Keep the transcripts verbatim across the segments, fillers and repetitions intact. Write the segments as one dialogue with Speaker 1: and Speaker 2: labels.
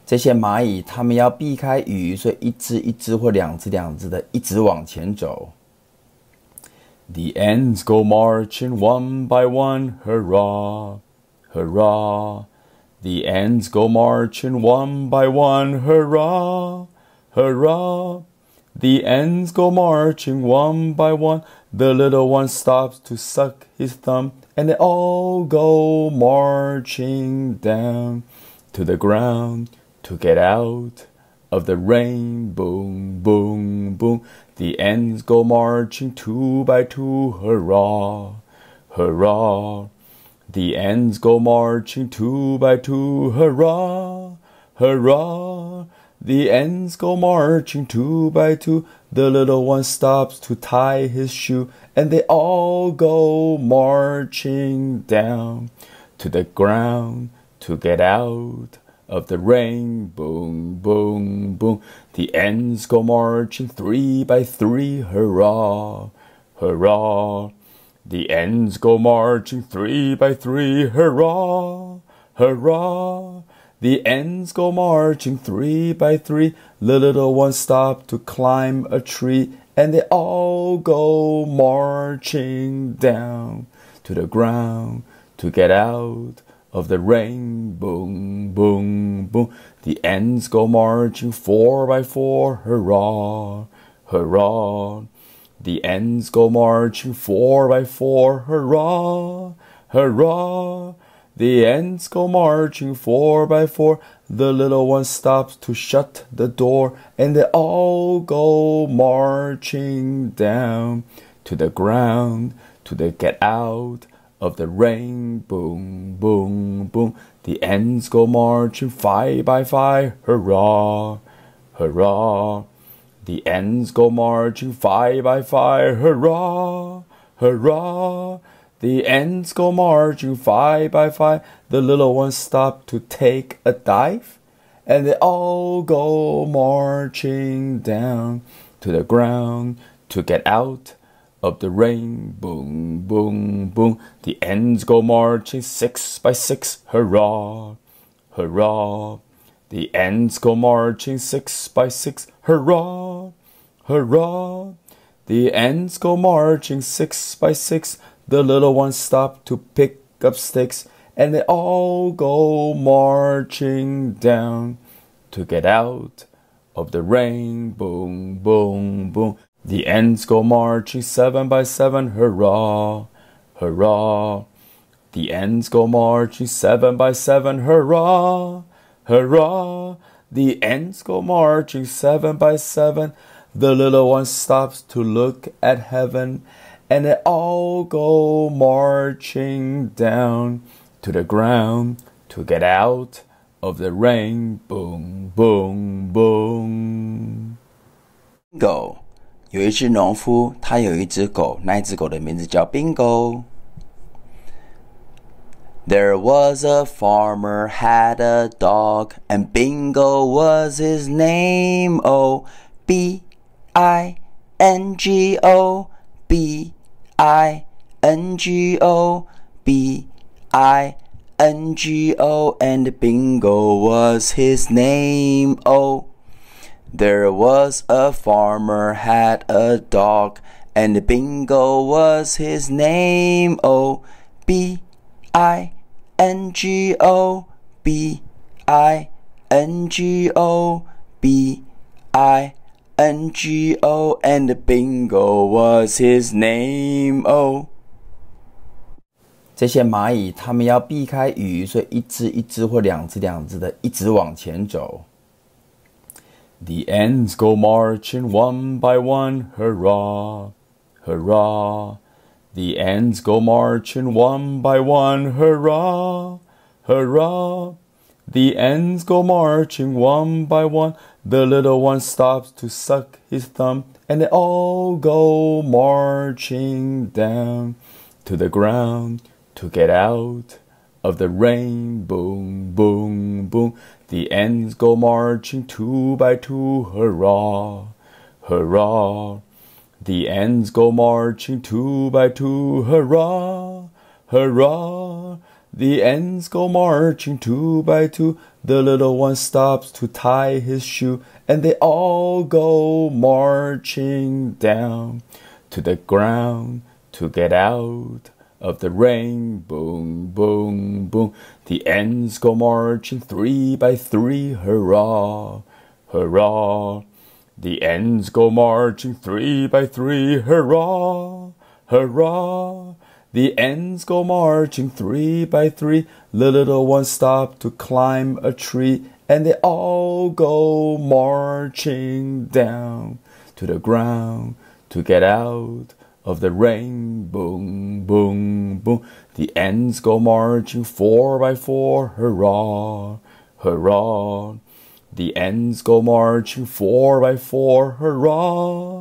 Speaker 1: 这些蚂蚁它们要避开雨，所以一只一只或两只两只的一直往前走。
Speaker 2: The ants go marching one by one, hurrah, hurrah. The ants go marching one by one, hurrah, hurrah. The ants go marching one by one. The little one stops to suck his thumb, and they all go marching down to the ground to get out of the rain. Boom, boom, boom. The ants go marching two by two, hurrah, hurrah. The ants go marching two by two, hurrah, hurrah. The ants go marching two by two. The little one stops to tie his shoe, and they all go marching down to the ground to get out of the rain. Boom, boom, boom. The ants go marching three by three, hurrah, hurrah. The ants go marching three by three, hurrah, hurrah. The ants go marching three by three. The little one stopped to climb a tree, and they all go marching down to the ground to get out of the rain. Boom, boom, boom. The ants go marching four by four, hurrah, hurrah. The ants go marching four by four, hurrah, hurrah. The ants go marching four by four. The little one stops to shut the door, and they all go marching down to the ground to they get out of the rain. Boom, boom, boom. The ants go marching five by five, hurrah, hurrah. The ants go marching five by five, hurrah, hurrah. The ants go marching five by five. The little ones stop to take a dive, and they all go marching down to the ground to get out of the rain. Boom, boom, boom. The ants go marching six by six, hurrah, hurrah. The ants go marching six by six, hurrah, hurrah. The ants go marching six by six. The little ones stop to pick up sticks, and they all go marching down to get out of the rain. Boom, boom, boom. The ants go marching seven by seven, hurrah, hurrah. The ants go marching seven by seven, hurrah, hurrah. The ants go marching seven by seven. The little one stops to look at heaven, and they all go marching down to the ground to get out of the rain. Boom, boom, boom.
Speaker 1: Bingo， 有一只农夫，他有一只狗，那一只狗的名字叫 Bingo。There was a farmer had a dog, and Bingo was his name. Oh, B I N G O, B I N G O, B I N G O, and Bingo was his name. Oh, there was a farmer had a dog, and Bingo was his name. Oh, B I N G O, B I N G O, B I N G O, and Bingo was his name. Oh， 这些蚂蚁它们要避开雨，所以一只一只或两只两只的一直往前走。
Speaker 2: The ants go marching one by one, hurrah, hurrah. The ants go marching one by one, hurrah, hurrah. The ants go marching one by one. The little one stops to suck his thumb, and they all go marching down to the ground to get out of the rain. Boom, boom, boom. The ants go marching two by two, hurrah, hurrah. The ants go marching two by two, hurrah, hurrah. The ends go marching two by two. The little one stops to tie his shoe, and they all go marching down to the ground to get out of the rain. Boom, boom, boom. The ends go marching three by three. Hurrah, hurrah. The ends go marching three by three. Hurrah, hurrah. The ends go marching three by three. The little ones stop to climb a tree, and they all go marching down to the ground to get out of the rain. Boom, boom, boom. The ends go marching four by four. Hurrah, hurrah. The ends go marching four by four. Hurrah,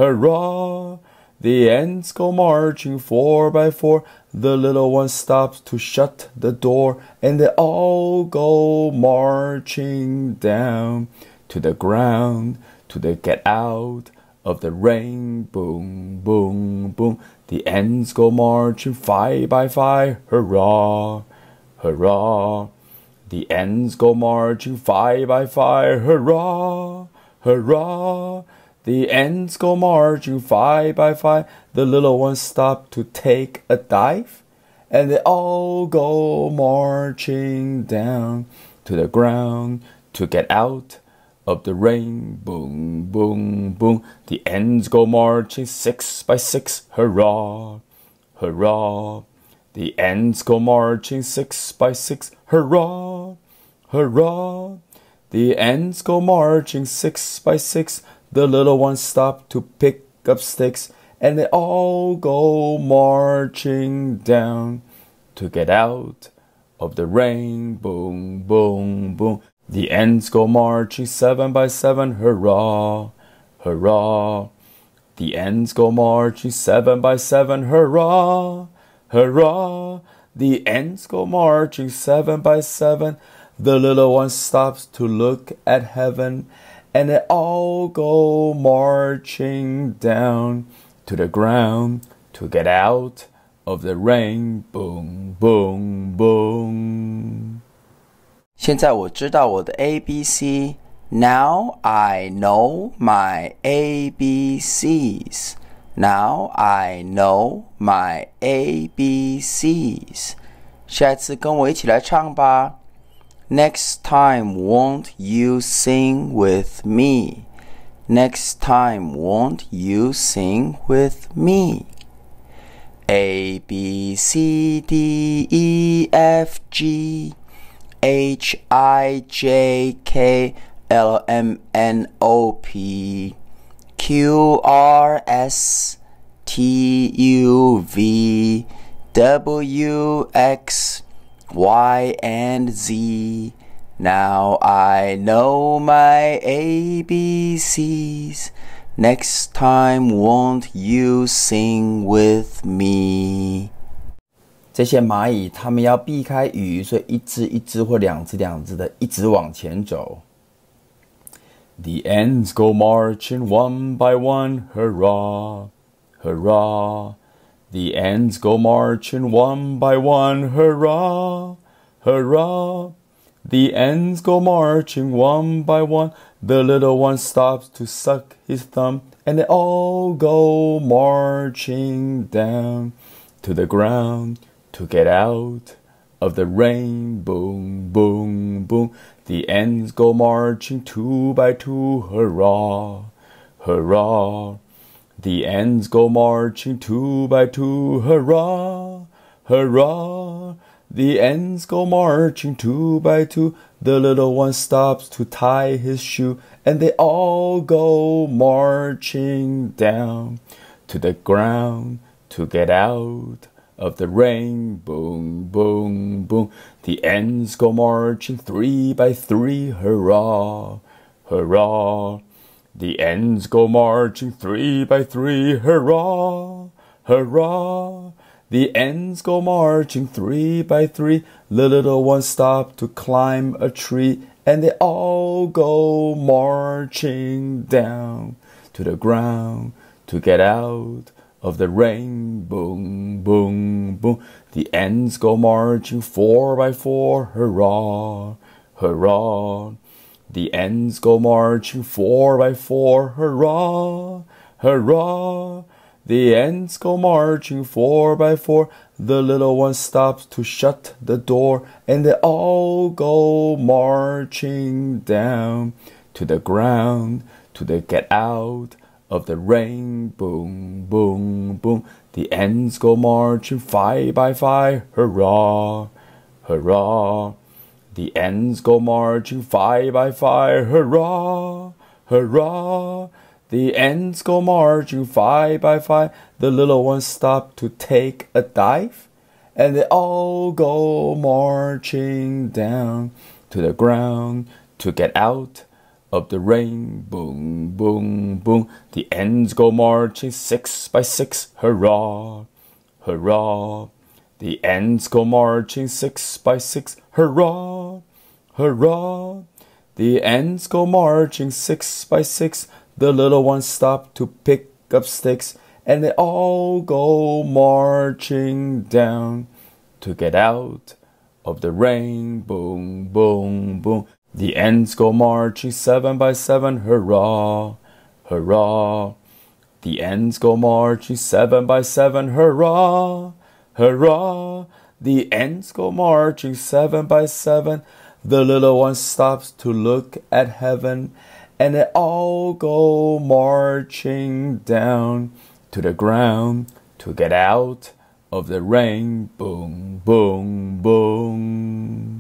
Speaker 2: hurrah. The ends go marching four by four. The little one stops to shut the door, and they all go marching down to the ground to they get out of the rain. Boom, boom, boom. The ends go marching five by five. Hurrah, hurrah. The ends go marching five by five. Hurrah, hurrah. The ends go marching five by five. The little ones stop to take a dive, and they all go marching down to the ground to get out of the rain. Boom, boom, boom. The ends go marching six by six. Hurrah, hurrah. The ends go marching six by six. Hurrah, hurrah. The ends go marching six by six. The little ones stop to pick up sticks, and they all go marching down to get out of the rain. Boom, boom, boom. The ends go marching seven by seven. Hurrah, hurrah. The ends go marching seven by seven. Hurrah, hurrah. The ends go marching seven by seven. The little one stops to look at heaven, and they all go marching down to the ground to get out of the rain. Boom, boom, boom.
Speaker 1: 现在我知道我的 A B C. Now I know my A B Cs. Now I know my A B Cs. 下一次跟我一起来唱吧。Next time, won't you sing with me? Next time, won't you sing with me? A, B, C, D, E, F, G, H, I, J, K, L, M, N, O, P, Q, R, S, T, U, V, W, X, Y and Z. Now I know my A B Cs. Next time, won't you sing with me?
Speaker 2: 这些蚂蚁它们要避开雨，所以一只一只或两只两只的一直往前走。The ants go marching one by one. Hurrah, hurrah. The ants go marching one by one. Hurrah, hurrah. The ants go marching one by one. The little one stops to suck his thumb, and they all go marching down to the ground to get out of the rain. Boom, boom, boom. The ants go marching two by two. Hurrah, hurrah. The ants go marching two by two. Hurrah, hurrah. The ants go marching two by two. The little one stops to tie his shoe, and they all go marching down to the ground to get out of the rain. Boom, boom, boom. The ants go marching three by three. Hurrah, hurrah. The ants go marching three by three. Hurrah, hurrah. The ants go marching three by three. The little ones stop to climb a tree, and they all go marching down to the ground to get out of the ring. Boom, boom, boom. The ends go marching four by four. Hurrah, hurrah. The ends go marching four by four. Hurrah, hurrah. The ends go marching four by four. The little one stops to shut the door, and they all go marching down to the ground to the get out of the ring. Boom, boom, boom. The ends go marching five by five. Hurrah, hurrah. The ends go marching five by five. Hurrah, hurrah. The ends go marching five by five. The little ones stop to take a dive, and they all go marching down to the ground to get out of the ring. Boom, boom, boom. The ends go marching six by six. Hurrah, hurrah. The ends go marching six by six. Hurrah, hurrah. The ends go marching six by six. The little ones stop to pick up sticks, and they all go marching down to get out of the ring. Boom, boom, boom. The ends go marching seven by seven. Hurrah, hurrah. The ends go marching seven by seven. Hurrah, hurrah. The ends go marching seven by seven. The little one stops to look at heaven, and they all go marching down to the ground to get out of the ring. Boom, boom, boom.